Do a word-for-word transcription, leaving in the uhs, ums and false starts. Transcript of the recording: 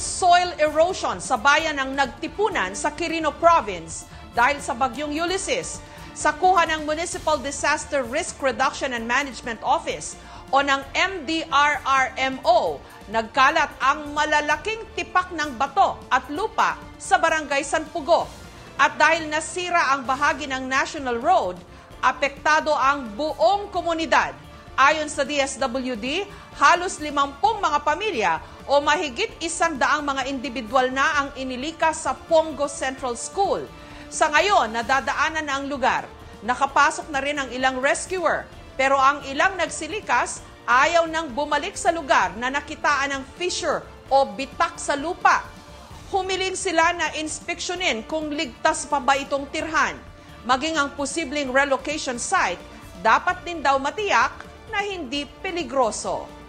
soil erosion sa bayan ng Nagtipunan sa Quirino Province dahil sa Bagyong Ulysses. Sa kuha ng Municipal Disaster Risk Reduction and Management Office o ng M D R R M O, nagkalat ang malalaking tipak ng bato at lupa sa barangay San Pugo. At dahil nasira ang bahagi ng National Road, apektado ang buong komunidad. Ayon sa D S W D, halos limampung mga pamilya o mahigit isang daang mga individual na ang inilikas sa Pongo Central School. Sa ngayon, nadadaanan na ang lugar. Nakapasok na rin ang ilang rescuer, pero ang ilang nagsilikas ayaw nang bumalik sa lugar na nakitaan ng fissure o bitak sa lupa. Humiling sila na inspeksyonin kung ligtas pa ba itong tirhan. Maging ang posibleng relocation site, dapat din daw matiyak na hindi peligroso.